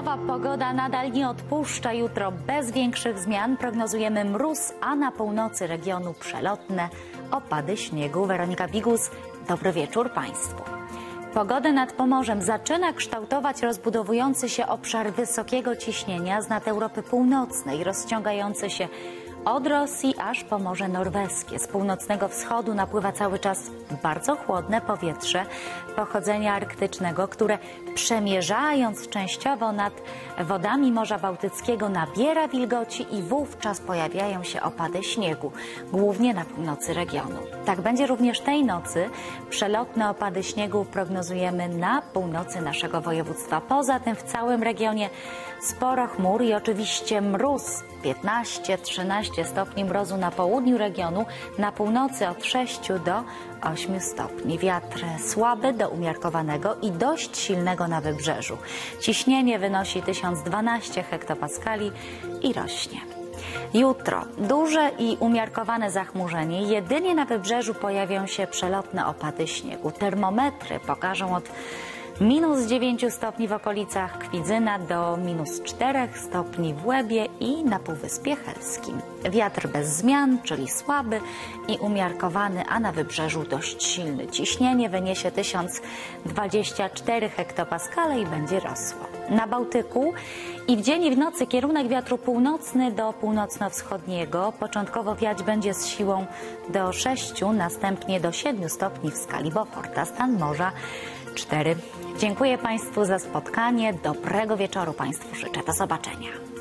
Zimowa pogoda nadal nie odpuszcza. Jutro bez większych zmian prognozujemy mróz, a na północy regionu przelotne opady śniegu. Weronika Bigus, dobry wieczór Państwu. Pogodę nad Pomorzem zaczyna kształtować rozbudowujący się obszar wysokiego ciśnienia z nad Europy Północnej, rozciągający się od Rosji aż po Morze Norweskie. Z północnego wschodu napływa cały czas bardzo chłodne powietrze pochodzenia arktycznego, które przemierzając częściowo nad wodami Morza Bałtyckiego nabiera wilgoci i wówczas pojawiają się opady śniegu, głównie na północy regionu. Tak będzie również tej nocy. Przelotne opady śniegu prognozujemy na północy naszego województwa. Poza tym w całym regionie sporo chmur i oczywiście mróz. 15-13 stopni mrozu na południu regionu, na północy od 6 do 8 stopni. Wiatr słaby do umiarkowanego i dość silnego na wybrzeżu. Ciśnienie wynosi 1012 hektopaskali i rośnie. Jutro duże i umiarkowane zachmurzenie. Jedynie na wybrzeżu pojawią się przelotne opady śniegu. Termometry pokażą od -9 stopni w okolicach Kwidzyna do -4 stopni w Łebie i na Półwyspie Helskim. Wiatr bez zmian, czyli słaby i umiarkowany, a na wybrzeżu dość silny. Ciśnienie wyniesie 1024 hektopaskale i będzie rosło. Na Bałtyku i w dzień i w nocy kierunek wiatru północny do północno-wschodniego. Początkowo wiać będzie z siłą do 6, następnie do 7 stopni w skali Beauforta. Stan morza 4. Dziękuję Państwu za spotkanie. Dobrego wieczoru Państwu życzę. Do zobaczenia.